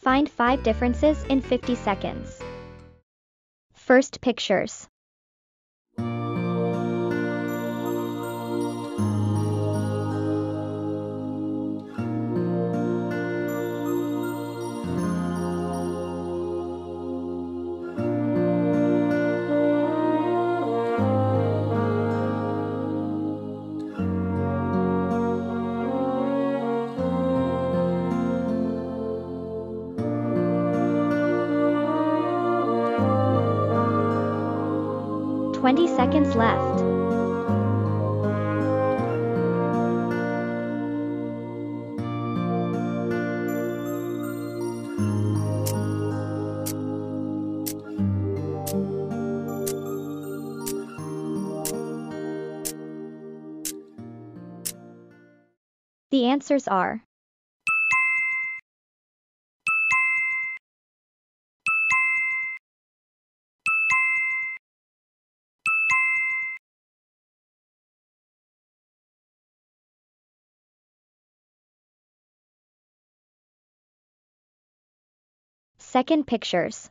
Find 5 differences in 50 seconds. First pictures. "20 seconds left. The answers are second pictures.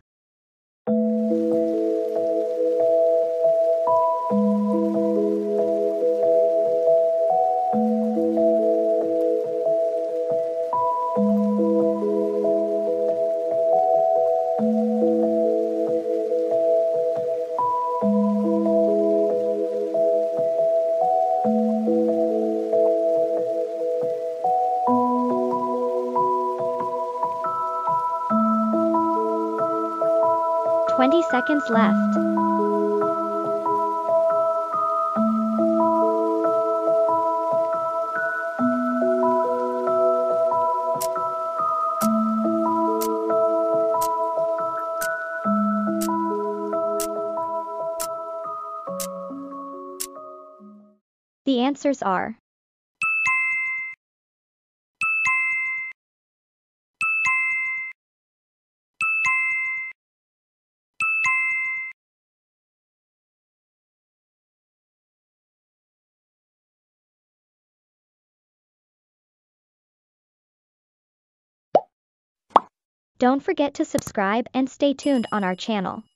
"20 seconds left. The answers are Don't forget to subscribe and stay tuned on our channel.